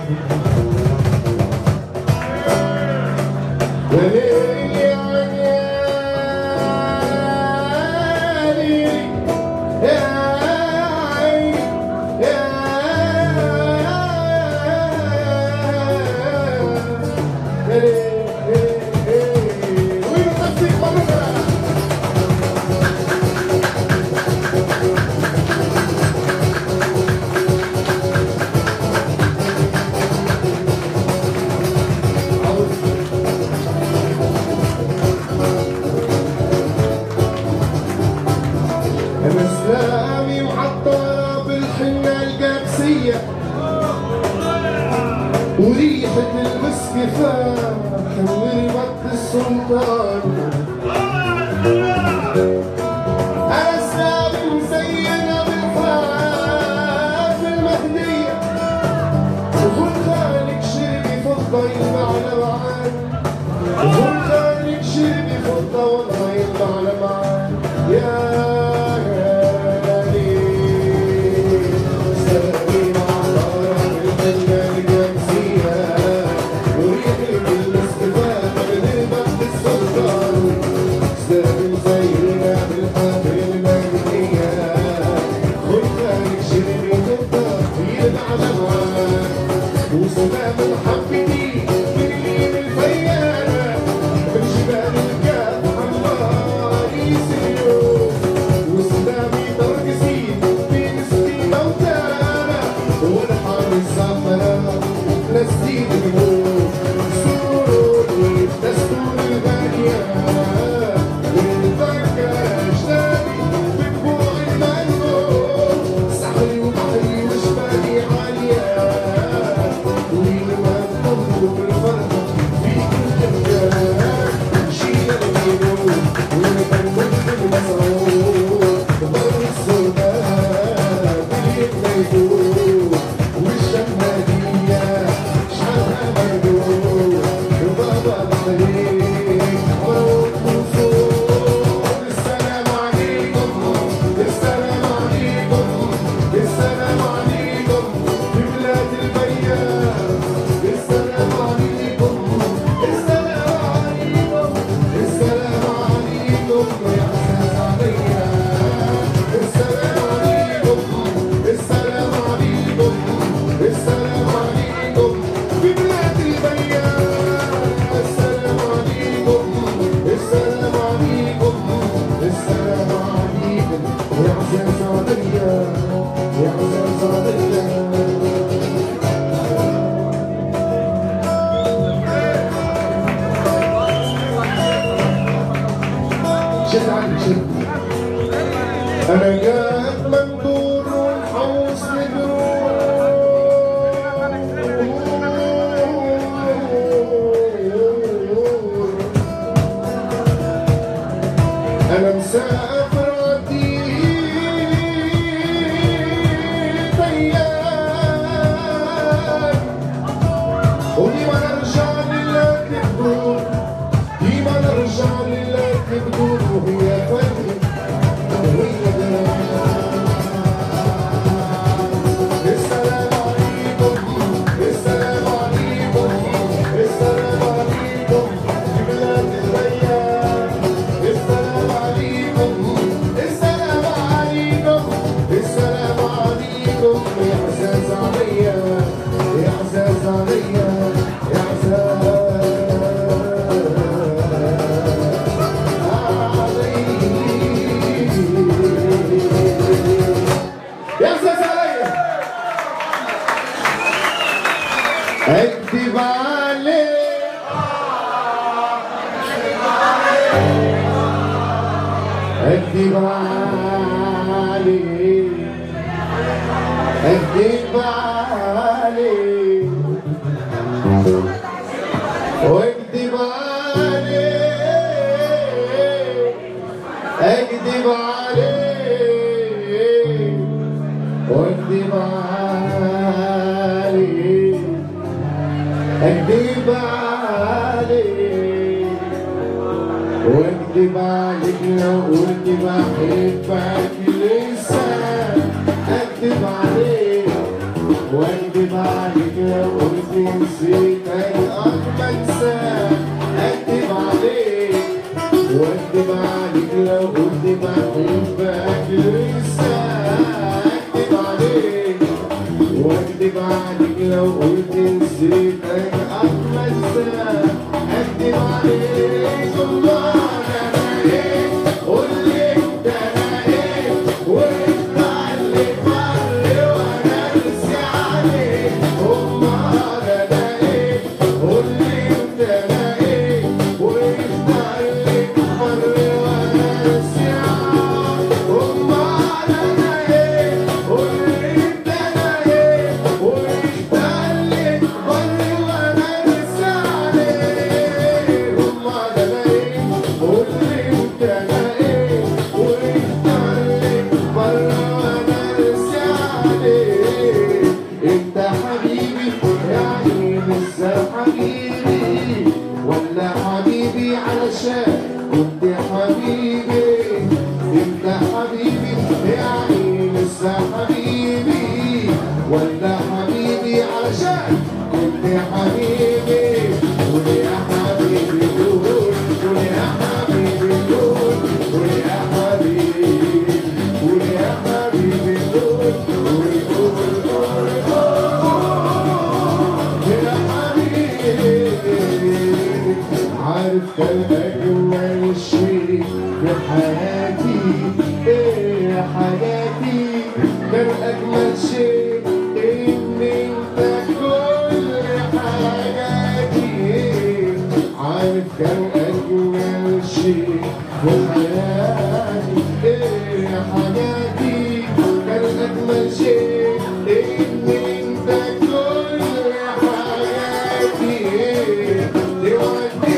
مسلامي محطة بالحنة القابسية وريحة المسك فاح وربط السلطان. أنا سلامي مزينة بالحاف المهدية وخل خالك شربي فضة يطلع معاك وخل خالك شربي فضة والله يطلع معاك يا وسلام محبتي بالليل الفيانة بالجبال الكاف الله يسيروا وسلامي ترقصين بين سنين أوتانا والحار الزعفران للزيد النور سروري دستور الغالية والبركة أجدادي بدموع المنور سحري وبحري وجبالي عالية أنا قاعد مندور ونحوس ندور أنا مسافر عديت أيام وديما نرجع لله تدور ديما نرجع لله تدور وهي فاتت اكتب عليك اكتب عليك اكتب عليك واكتب عليك اكتب عليك واكتب عليك اكذب عليك واكذب عليك لو قلت بحبك لسه اكذب عليك واكذب عليك لو قلت ولا حبيبي علشان كنت حبيبي. قول يا حبيبي قول، قول يا حبيبي قول، قول يا حبيبي، قول يا حبيبي قول، قول قول قول يا حبيبي. عارف كان أجمل شيء في حياتي إيه يا حياتي؟ كان أجمل شيء إن أنت كل حياتي. عارف كان أجمل شيء في حياتي إيه يا حياتي؟ كان أجمل شيء إن أنت كل حياتي. دلوقتي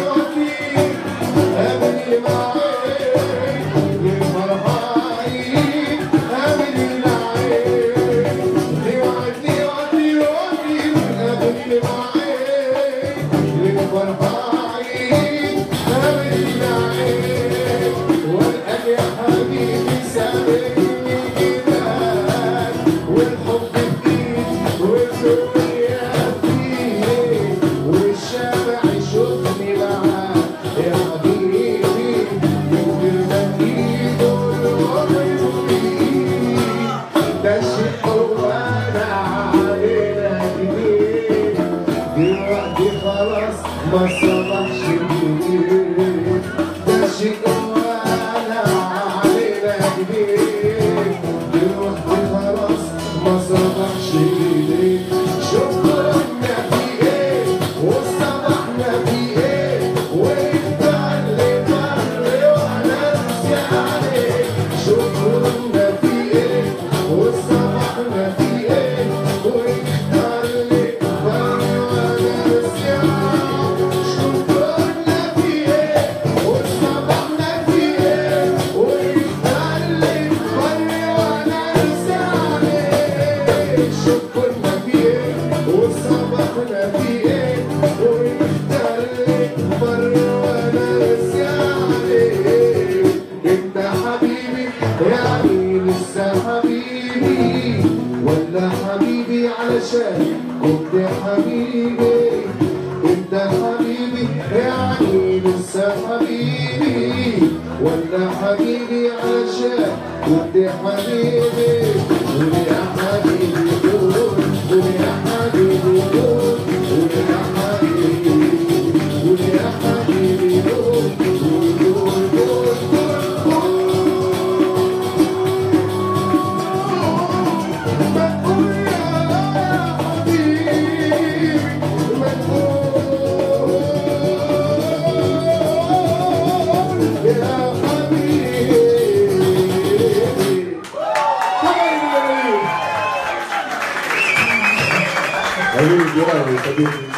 أملي معاك لفرحاني، أملي معاك دلوقتي أملي معاك لفرحاني، أملي معاك. والقلب يا حبيبي سابقني جداك، والحب فيك والدنيا فيك، والشارع يشوفني معاك يا حبيبي. يمكن بنجيب العمر فيه، ده شيء وانا علينا جديد. دلوقتي خلاص ما صبحش جديد، ده شيء وانا علينا جديد. دلوقتي خلاص ما صبحش جديد. شكرا في ايه وصبحنا في ايه، وانت اللي مر وانا ناسي عليك. شكرا في ايه وصبحنا في ايه، وانت اللي مر وانا ناسي عليك. شكرا في ايه وصبحنا في ايه، وانت اللي مر وانا ناسي عليك. شكرا في ايه وصبحنا في ايه، وانت اللي مر وانا ناسي عليك. انت حبيبي يعني لسه حبيبي، ولا حبيبي علشان كنت حبيبي. انت حبيبي يعني لسه حبيبي، ولا حبيبي علشان كنت حبيبي. قول يا حبيبي قول، قول يا حبيبي قول، قول يا حبيبي، قول يا حبيبي قول، قول قول قول قول. ما تقول يا حبيبي، ما تقول يا حبيبي. حبيبي يا حبيبي.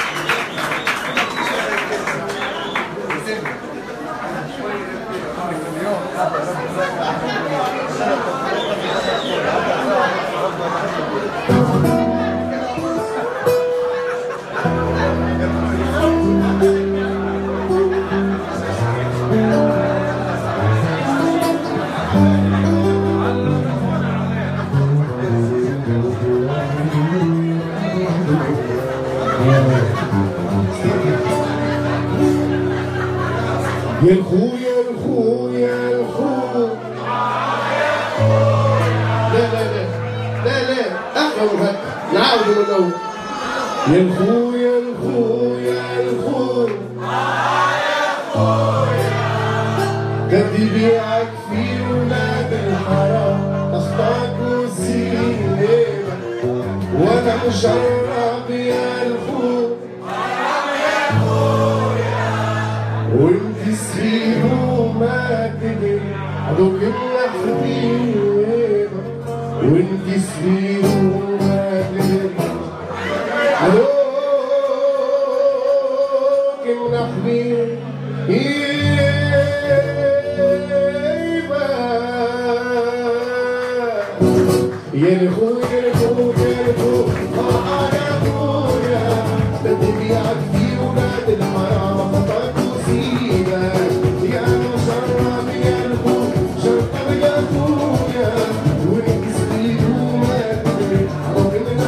يا الخويا الخويا الخو. لا لا لا لا لا احنا نعاود من الاول. يا الخويا الخويا الخو، قد يبيعك في ولاد الحرام. اخطاك وسيبك وانا مجرب يا الخو، وانت سرير وما تدري عدوك الحبيب. وانت سرير وما تدري عدوك الحبيب. يا الخويا الخويا الخويا يا خويا، لا تبيعك في ولاد الحرام. خطاك وسيبك يا مشرب يا الخو، شرب يا خويا. وانت سرير وما تدري عدوك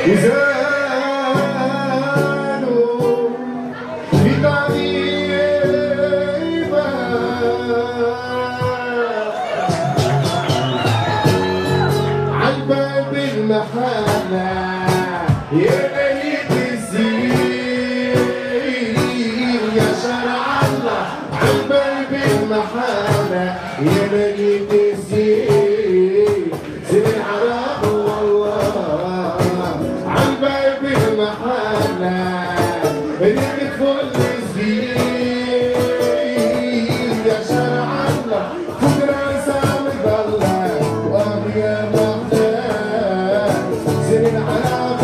وزانوا في تعذيبه عالباب المحلة يا ليت الزين يا شرع الله عالباب المحلة يا ليت الزين زين العراق والله عالباب المحلة ريت فل الزين يا شرع الله فوق راسه مضلة وابيا مختار زين العراق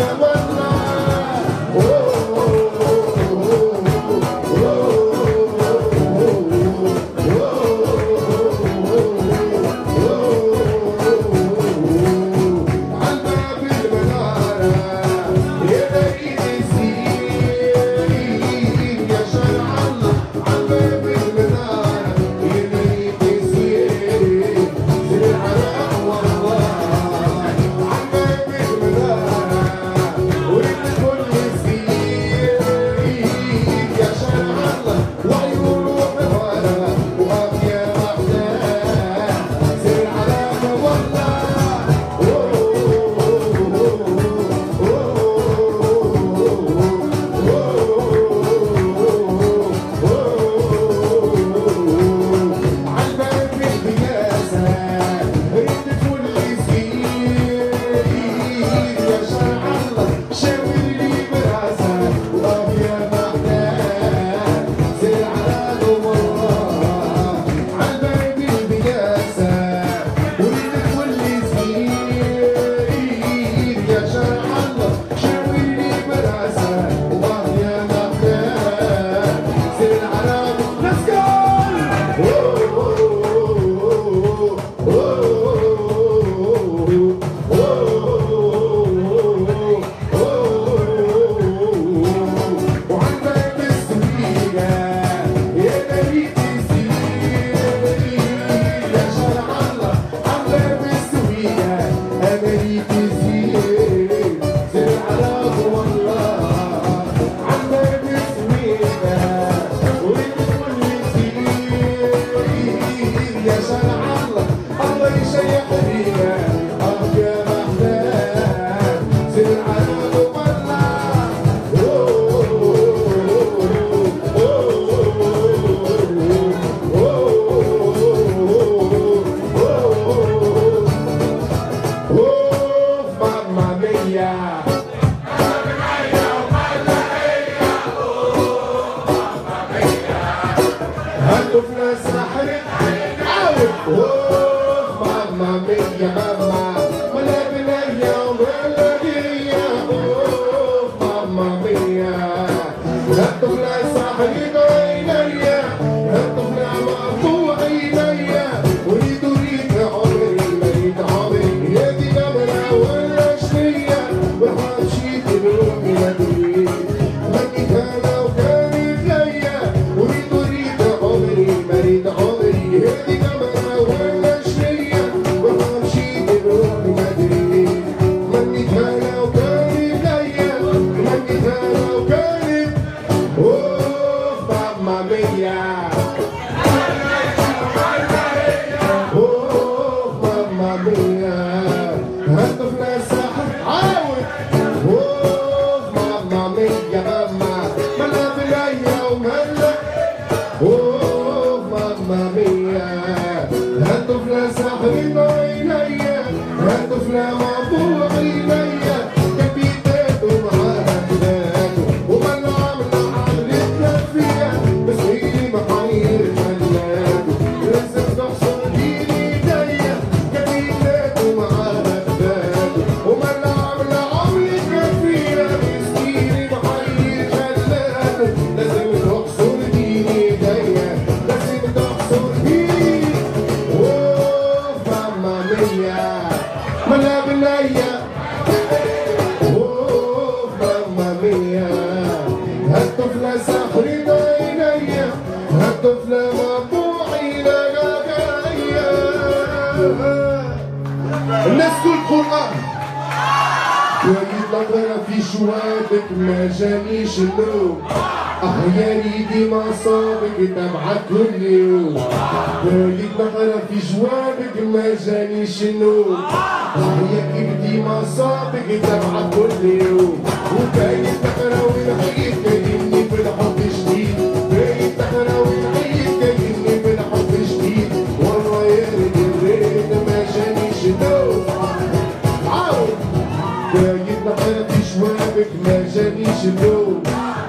نظرة في جوابك ما جانيش النوم أحياني ديما صابك تبعك كل يوم بقيت نقرا في جوابك ما جانيش النوم أحياني ديما صابك تبعك كل يوم وبقيت نقرا ونعيد كأني في الحب جديد بقيت نقرا ونعيد كأني في الحب جديد والله يا ريت الريت ما جانيش النوم بقيت نقرا في جوابك ما جانيش النوم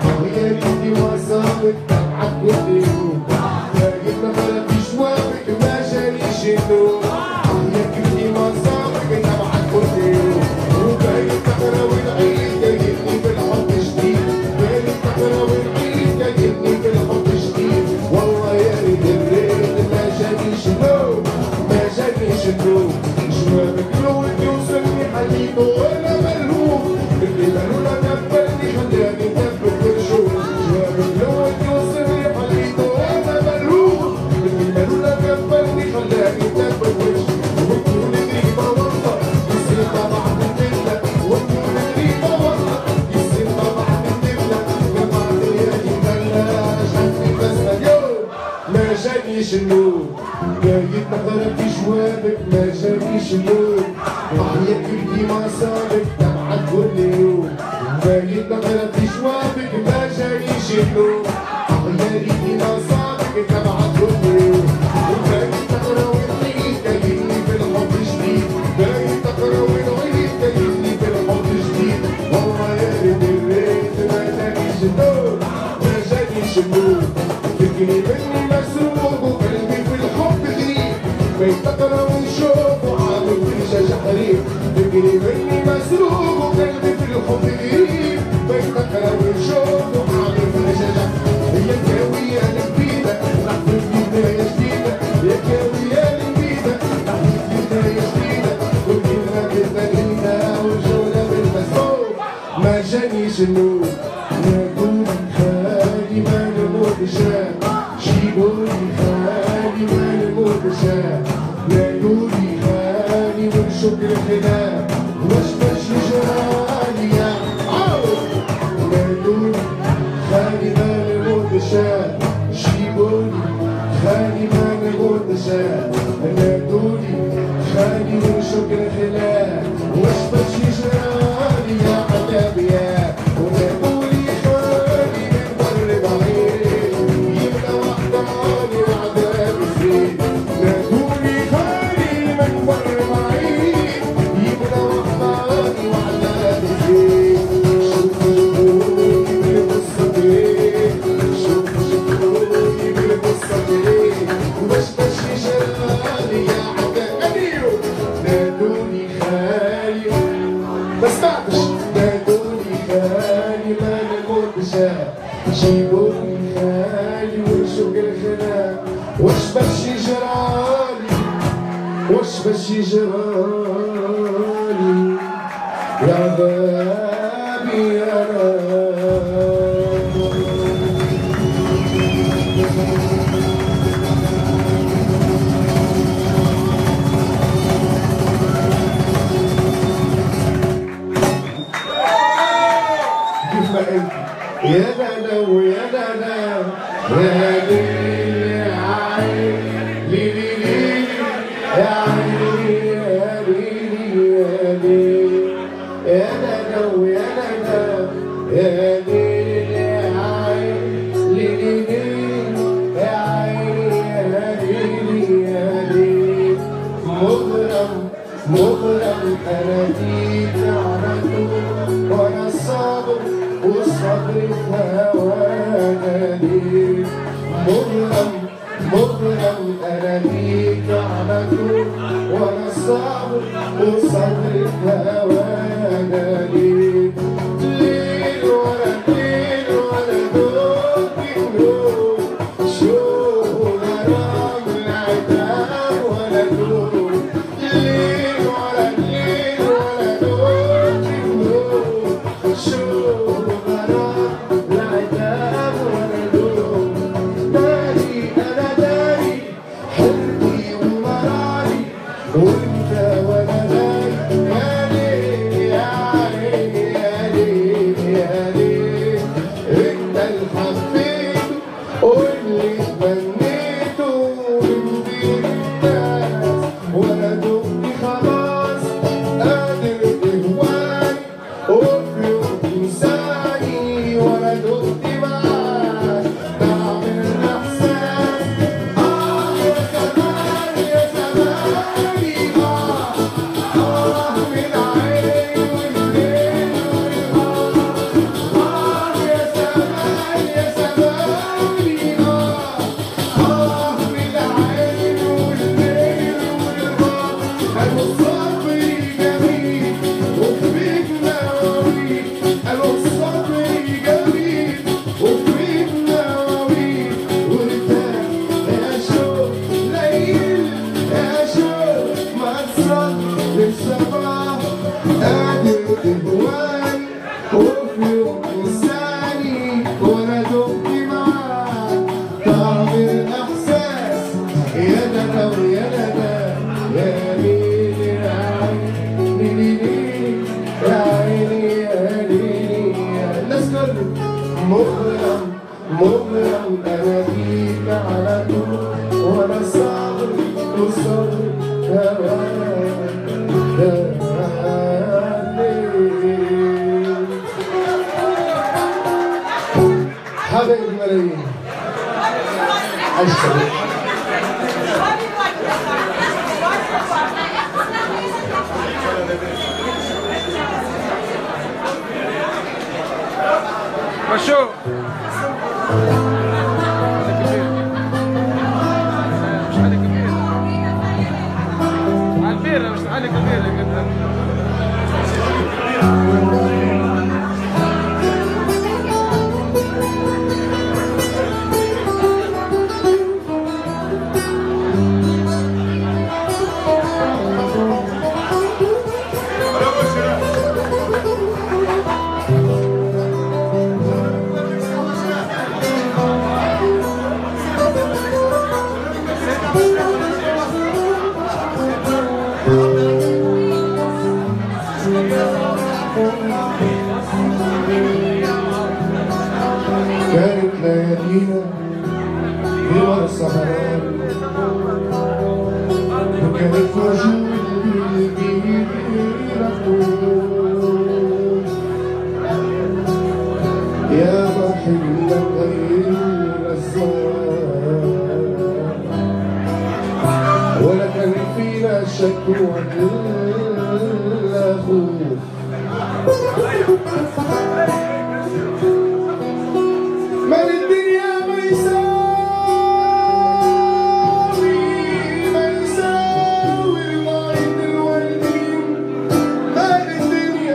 أحياني وصابك تبعك كل يوم بقيت نقرا في جوابك ما جانيش النوم أحياني وصابك تبعك كل يوم وبقيت نقرا ونعيد كأني في الحب جديد بقيت نقرا ونعيد كأني في الحب جديد والله يا ريت الريت ما جانيش النوم ما جانيش النوم جوابك الأول يوصلني حليته وأنا ملهوف اللي مالولا كفلني خلاني نثبت ونشوف جوابك الأول يوصلني حليته وأنا ملهوف اللي مالولا كفلني خلاني نثبت ونشوف وتكون غريبة والله يصير طبعا الدبلة وتكون غريبة والله يصير طبعا الدبلة جمعت ليالي ملاش عندي بس اليوم ما جانيش النوم بقيت نقرا في جوابك ما جانيش النوم أحياك ديما صابك تبعك كل يوم بقيت نقرا في جوابك ما جانيش النوم أحياك ديما صابك تبعك كل يوم وبقيت نقرا ونعيد كأني في الحب جديد بقيت نقرا ونعيد كأني في الحب جديد والله يا ريت الريت ما جانيش النوم ما جانيش النوم فكري مني مسروق وقلبي في الحب غريب بقيت نقرا ونشوف وعامل في حريم فكري مني مسروق وقلبي في الحب غريب بقيت نقرا ونشوف وعامل في شجع هي الكاوية الجديدة نحن في بداية جديدة يا كاوية الجديدة نحن في بداية جديدة كلنا بالبنينة والجولة بالمسروق ما جانيش النوم نقول خالي ما نموت شاب جيبولي خالي ما نموت شاب نقولي خالي ونشكر الخلاف واش باش يجرالي يا عاود نقولي خالي ما نموت شاب جيبولي خالي ما نموت شاب نقولي خالي ونشكر الخلاف واش باش يجرالي يا حبابي يا ونقولي خالي من بر بعيد يبقى وحداني وعذابي زين نقولي خالي من بر بعيد يبقى وحداني وعذابي زين شوف جبروي بالقصة ايه شوف جبروي بالقصة ايه واش باش يجرالي يا حبابي نادوني خالي ما سمعتش نادوني خالي ما نموتش جيبوني خالي ونشوف الخلاف واش باش يجرالي واش باش يجرالي يا عذابي انا يا لالا ويا لالا يا ليلي عين ليلي ليلي يا عيني يا ليلي يا ليلي يا لالا ويا لالا يا ليلي عين ليلي ليلي يا عيني يا ليلي يا ليلي مغرم مغرم أنا فيك على طول وأنا صابر والصبر في هوانا ليك مغرم مغرم أنا بيك على طول وأنا صابر والصبر في هوانا ليك ليل ورا ليل ورا نور بنور شوف غرام العتاب ولا نور ليل ورا ليل ورا نور بنور شوف وانت وانا غايب يا ليل يا عيني مغرم مغرم أنا بيك على طول وأنا صبري وصبري حبايب الملايين أشتغل مشوا مش علي كبير على البيرة مش علي كبير كانت ليالينا في ورا الصحراء وكانت وجودي بيدي يا مرحب غير الأسرار ولا كان فينا شك ولا خوف من الدنيا ما يساوي رضاية الوالدين مال الدنيا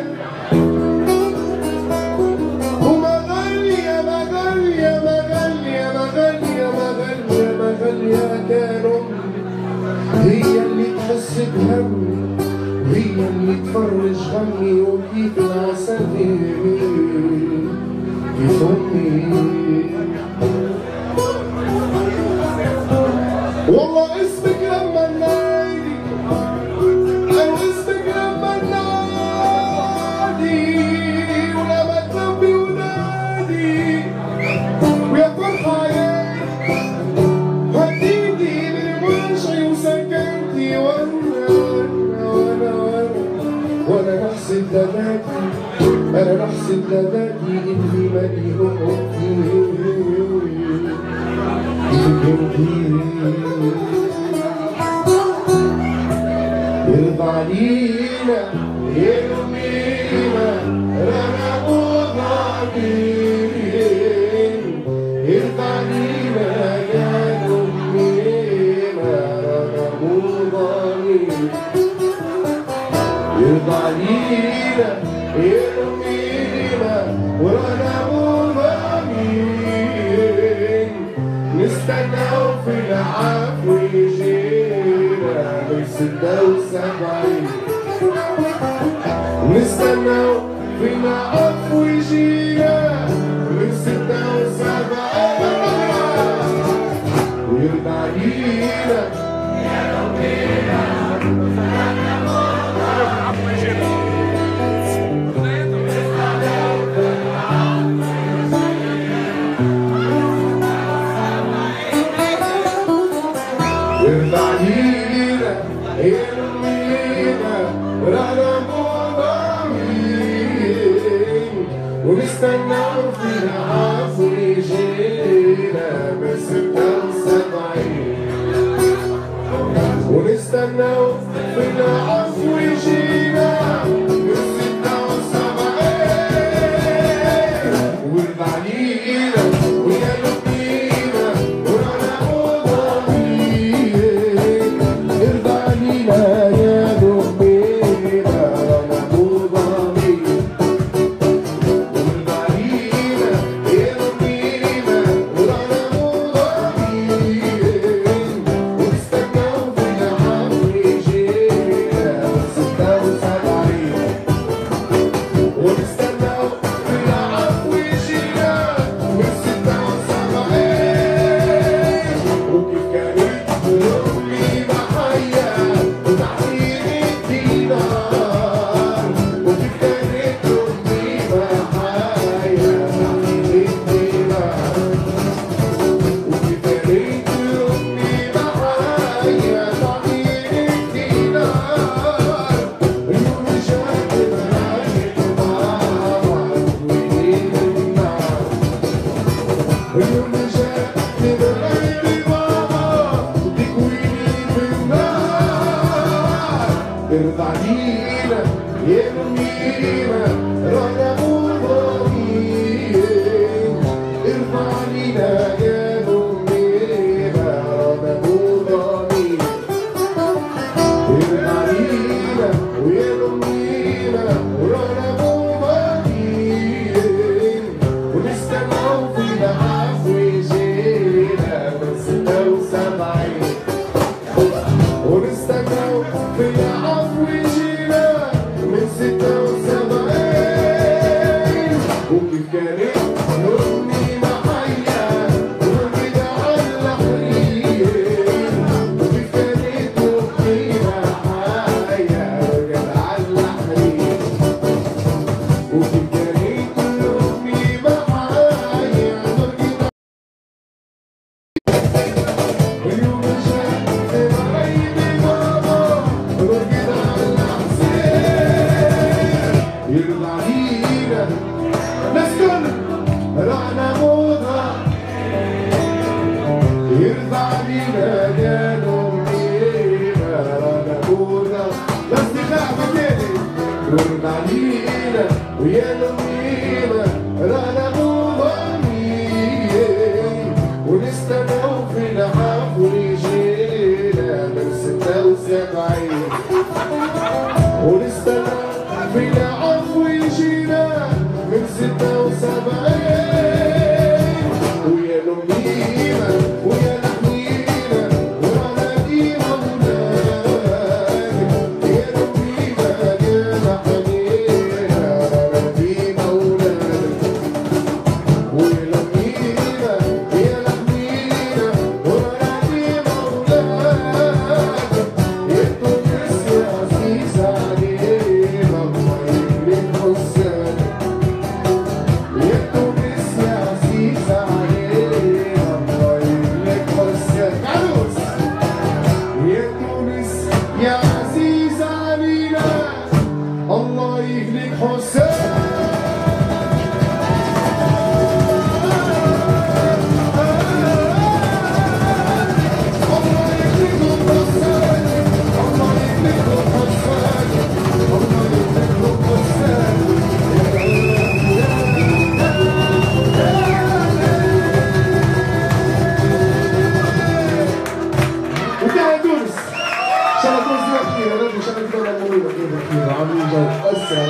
وما غالية ما غالية ما غالية ما غالية ما غالية ما غالية كانوا هي اللي تحس بهمي وهي اللي تفرج همي وكيف العسل في أمي والله اسمك لما ننادي أو اسمك لما ننادي ولما تلبي ونادي ويا فرحة عيالي هديتي بالمنشي وسكنتي وأنا نحسد لذاتي أنا نحسد لذاتي إني مالي أمتي يرضى علينا يرمينا رانا وضعين يرضى علينا يا رمينا رانا وضعين يرضى علينا يرمينا ورانا وضعين نستناو في العفو يجينا من 76 نستناو في العفو يجينا من 76 ويرضى علينا يا ربنا يرضى علينا يرمينا رانا مضامين ونستناو في العفو يجينا من 76 ونستناو في العفو يجينا من 76 ويرضى علينا ويا ربينا ورانا يا اليوم جاء تبغيني بابا تكويني في النار ارضى علينا يا نميمة رانا مضامين ارضى علينا يا نميمة رانا مضامين ارضى علينا ويا نميمة رانا مضامين ونستناو في العفو يجينا من 76 ونستناو في العفو يجينا من 76 وكيف كانت نومي محيا ورقد على الحرير وكيف كانت نومي محيا ورقد على الحرير وكيف كانت نومي محيا ورقد اليوم جاء تبغيني بابا ورقد على الحسين يرضى علينا نسكن رانا موضة يرضى علينا يا نميمة رانا موضة الاصدقاء مكاني يرضى علينا ويا نميمة رانا مضامين ونستناو في العفو يجينا من 76 ونستنى في العفو يجينا من 76 ويا نميمة ويا نحميمة ورانا ديما ولاد يا نميمة يا نحميمة رانا ديما ولاد ويا نميمة يا نحميمة ورانا ديما ولاد يا تونس يا عزيز علينا الله يبارك حسن يا تونس يا عزيز علينا الله يبارك حسن عروس يا تونس يا عزيز علينا الله يهلك حسن الله يهلك حسن الله يهلك حسن الله يهلك حسن وكان تونس ان شاء الله تونس ديما بخير يا رب ان شاء الله الدوله المغربيه ديما بخير عاملين جو اسرع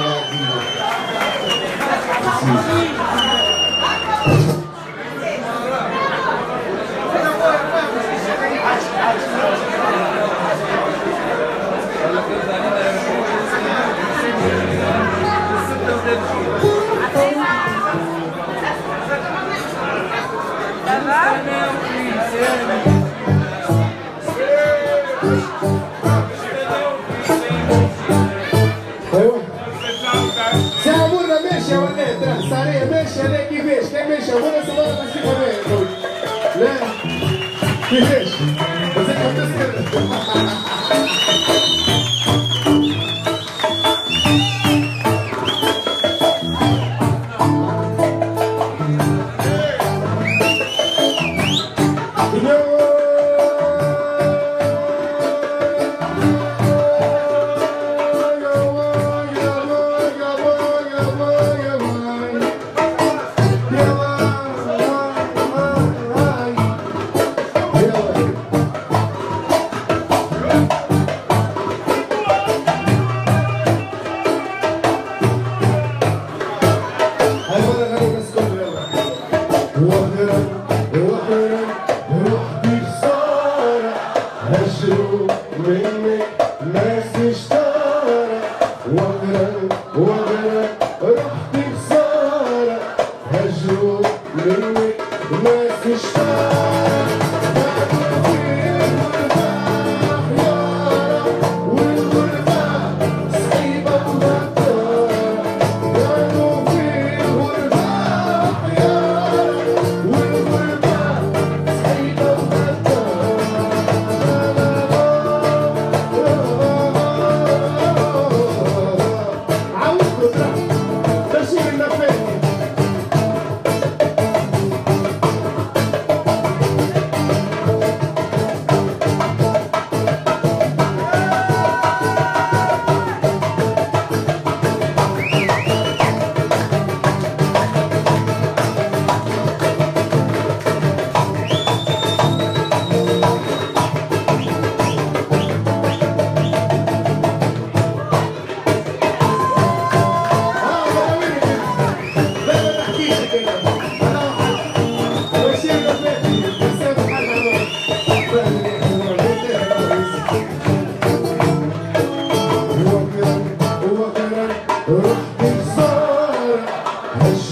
ايوه سامورنا ماشيه ولا ترى ساريه ماشيه لا كيفاش كان ماشيه ولا صباح ماشي كمان لا كيفاش بس انت بتسكر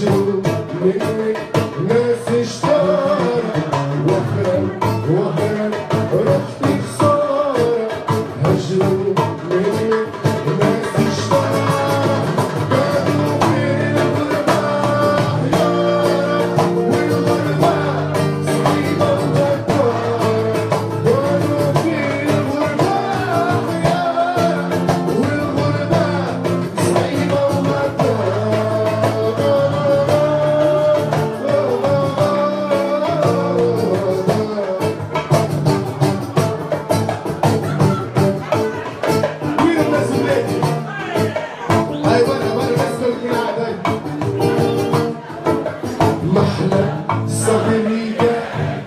هجروا منك ناس اشتارة واخرا رحت خسارة هجروا منك ناس اشتارة كانوا بالغربة حيارة والغربة صعيبة وغدارة كانوا بالغربة حيارة والغربة صعيبة وين الناس ولادي؟ هاي وانا بس كل عدد محلى صغيرة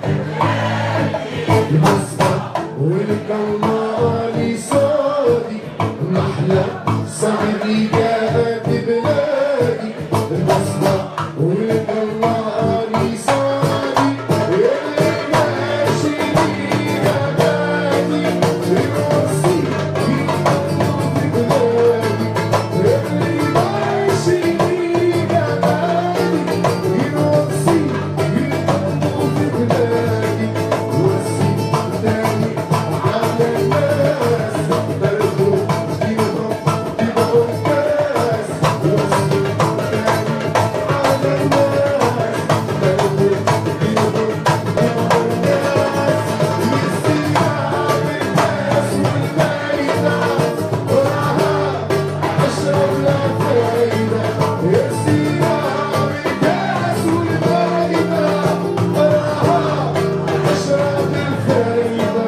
المصبح والكمالي صادي محلى صغيرة ببلادي المصبح والكمالي صادي اللي ماشي بيها بادي الوصي في بلادي اللي ماشي بيها بادي الوصي في بلادي وصي تاني على الناس برضو فيهم كاس وصي تاني على الناس برضو فيهم كاس يستيعاب الناس والفايدة وراها أشرب لا فايدة يستيعاب الناس والفايدة وراها أشرب الفايدة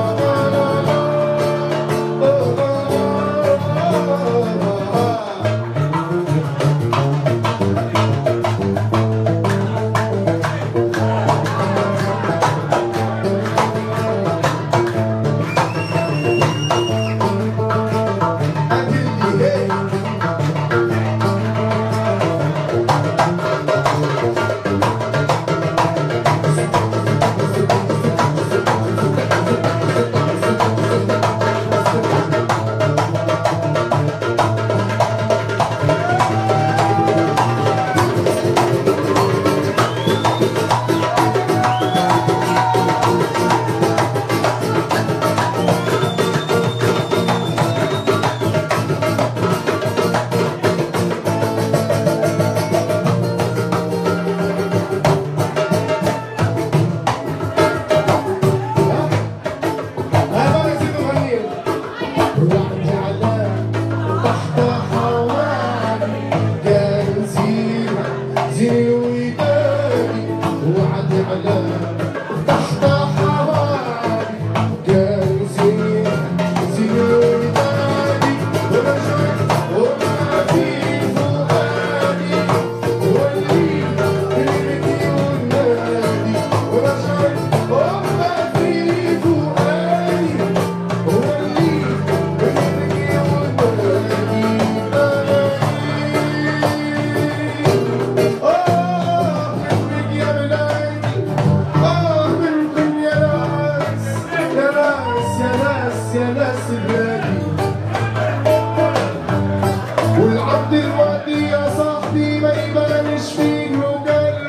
والعبد الوادي يا صاحبي ما يبانش فيه له قال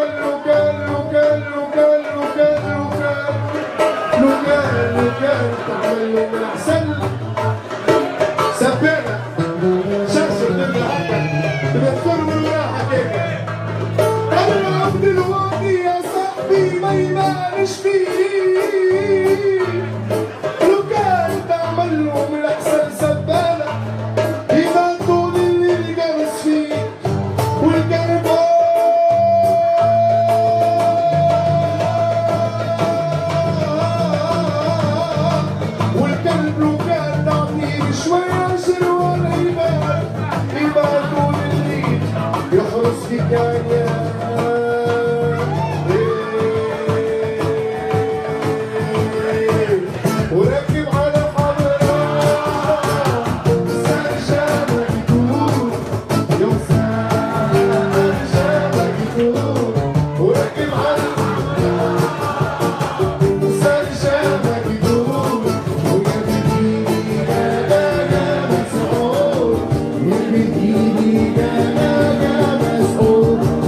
تعمل له من احسن سبانه شاشه الحكم بتذكر من راحه كده العبد الوادي يا صاحبي ما يبانش فيه لو كان تعمل له من احسن سبانه يبان طول اللي جالس فيه والقلب والقلب لو كان تعطيه شوية شروال يبان طول الليل يحرس في كيان وركب على حضرة سال شامك يدور يوم سال شامك يدور وركب على سال شامك يدور ويا بديني انا مسعود يا بديني انا مسعود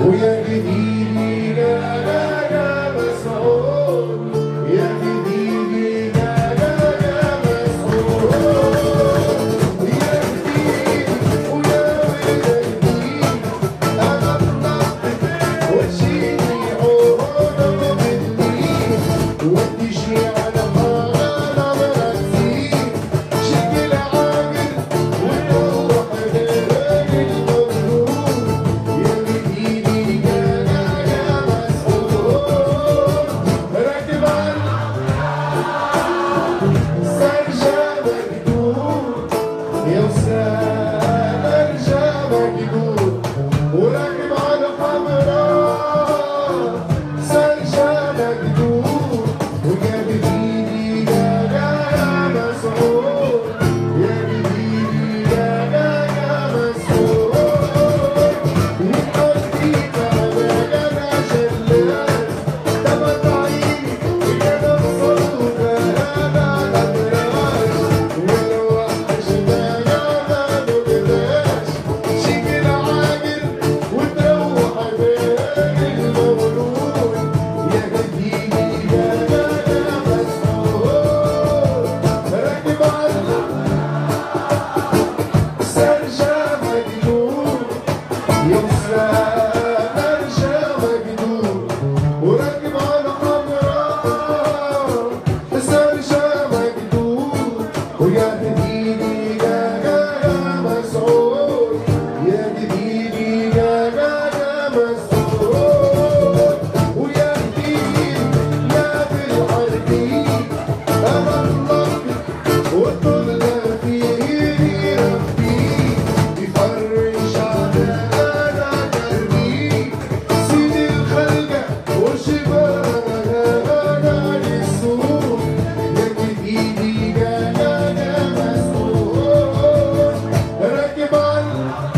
ويا جديدي جانا مسعود يا جديدي جانا مسعود يا جديد ويا جديد أنا بنطق وتشيلي عروضة بالليل وتجي على حالة مرتين شكل عاقل وتروح بالراجل مبرور يا جديدي جانا مسعود راكب على السرجة مجدود يا وسام ارجع مجدود وراكب على حمراء سرجة مجدود ويا جديدي جانا مسعود يا جديدي جانا مسعود وقضيت على جانا شلال دمت عيني وجانا بصوت انا الابراج ولو وحشنا جانا مبلاش شكل عاجل وتروح بالي المولود يا جديدي جانا مسعود راكب على سرجة مجنون يا وسام ارجع مجنون وراكب على حمراء سرجة مجنون ويا جديدي جانا مسعود يا جديدي جانا مسعود ويا جديد يا بالعربي أنا النقد والطلة فيه ربي يفرج على أنا قلبي سيد الخلقة وشبابنا أنا للسوق يا جديدي جانا مسعود راكب على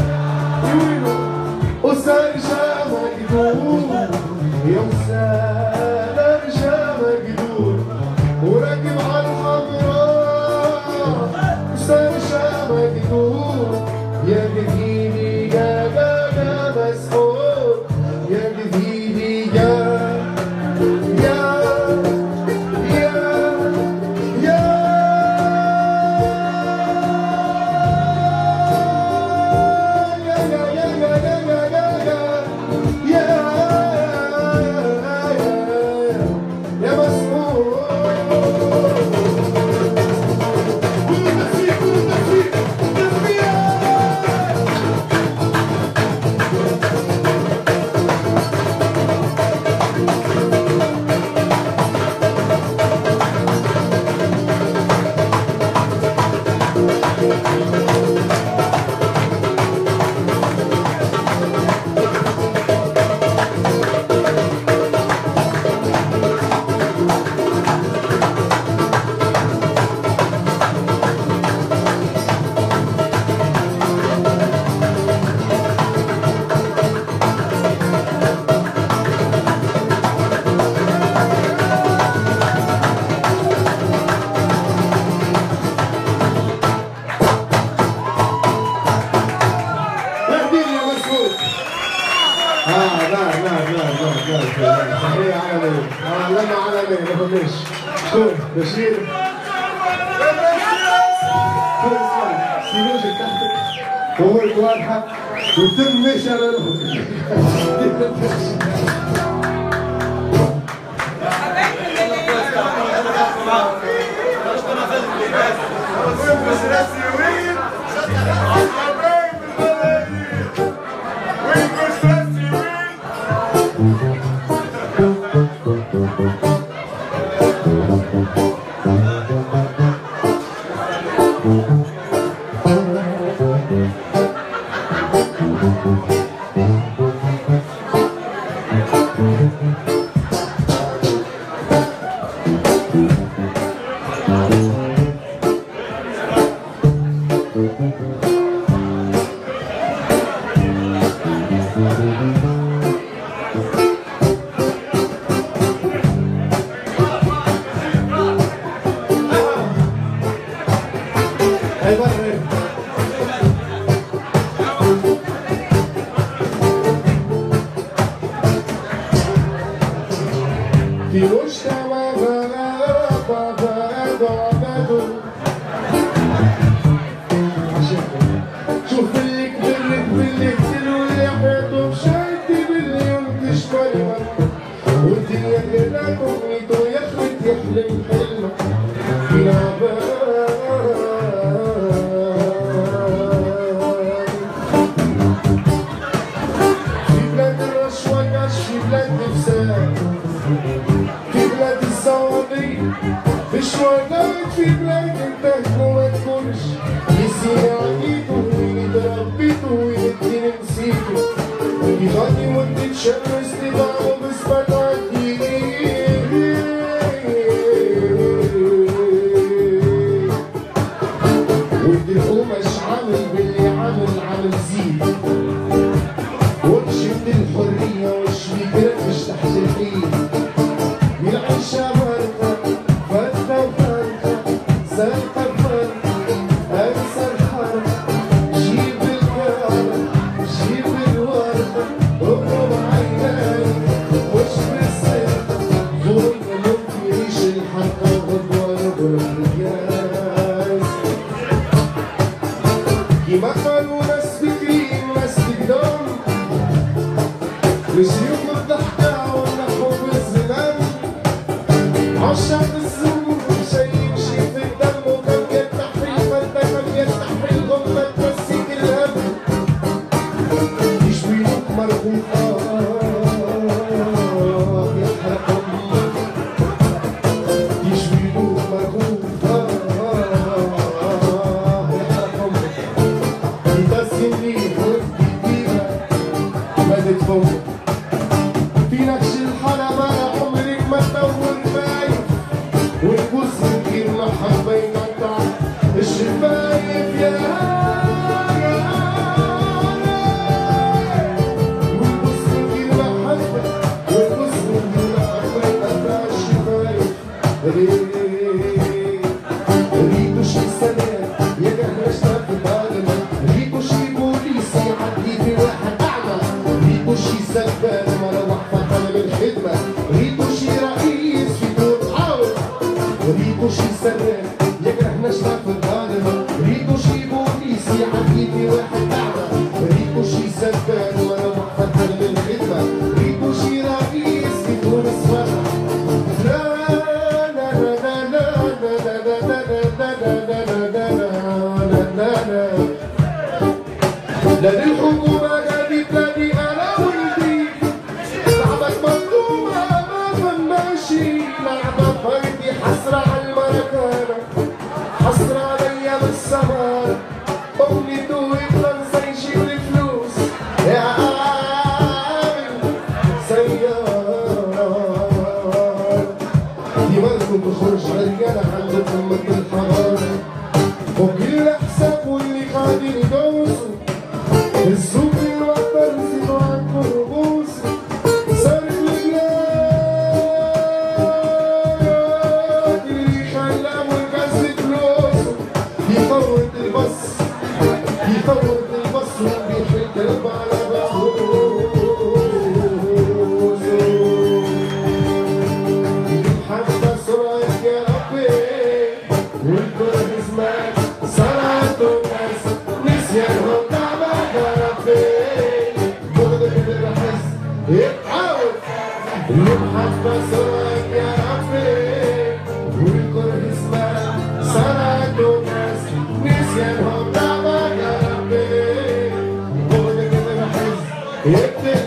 وسرجة مجدود يا وسام ارجع مجدود وراكب على الحمراء وسرجة مجدود يا جديدي جانا مسعود يا جديدي يا يا يا مسعود تحية عالمية لما عالمية ما فهمناش شكون بشير كل اسمع سيروجي تحتك وهو واضحة وتم ماشي على روحك في مجتمع شوف اللي كبرك باللي كتر واللي حياته بشايتي باليوم تشمل والدنيا غيركم ميتو يخلط يحلم حلمه في نعبان في بلاد الرشوة كاش في بلاد نفسان في بلاد الصوابي في شوارعات في بلاد انتهكوا ما تكونش يسير عقيته وين تربيته وين الدين نسيته يغني وانت تشمس تبعه بس ما تعديه وانت القمش عامل باللي عامل زيد وانشد الحرية وش بيكرك مش تحت الايد والعيشة فرقة فرقة فرقة زرقة فرقة انسى الحرقة جيب الكرامة جيب الورقة اضرب عيناي وش بالسرقة ظلم ممكن يعيش الحرقة غدوة نضرب الجاز كيما قالوا ناس فكرين ناس تقدام وشيوخ الضحكة ونحو بالزمان عشاق الزور شي يمشي في الدم وكم يتحري فانت كم يتحري الغمة تمسك الهم يشويوك مرغوب يحرقهم يشويوك مرغوب يحرقهم يتسم لي ودي فيها بدت فوق في نفس الحلبة عمرك ما تدور بايف والبوس من غير محبة يقطع الشفايف يا والبوس من غير محبة والبوس من غير محبة يقطع الشفايف ريتو شي سلام يا جهرشنا في الظالمة ريتو شي بوليس يعدي في واحد أعمى ريتو شي سبان مروح فطلب الخدمة ريتو شي رئيس في دور حاول ريتو شي سلام يجرحنا شرف الظالمة ريتو شي بوليس يعدي في واحد أعمى ريتو شي سبان مروح فطلب الخدمة ريتو شي رئيس في دور صفر لا للحكومة قالت بلادي أنا ولدي لعبك مظلومة ما ماشي لعبة فردي حسرة على المركانة حسرة عليا بالسهر أمي توي زي يجيب الفلوس يا عامل سيارة دماغكم تخرج رجالة عند قمة الحرارة وكل حساب واللي قاعدين يدوسوا السوق الوطن زيدوا عنكم رؤوسي صار البلاد اللي خلاه والكاس فلوسه يفوت البص وبيح الكلب على بابوسه محبة سرايك يا ربي والكل اسمك صلاة الناس نسيانهم يتعود المحبة سواك يا ربي والكره اسمك صلاة الناس نسيانهم دعوة يا ربي بغضك اللي بحس